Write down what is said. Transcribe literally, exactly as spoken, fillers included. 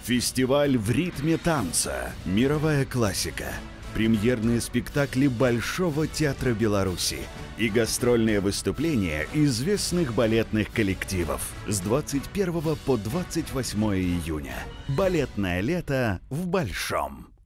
Фестиваль в ритме танца. Мировая классика. Премьерные спектакли Большого театра Беларуси и гастрольные выступления известных балетных коллективов с двадцать первого по двадцать восьмое июня. Балетное лето в Большом.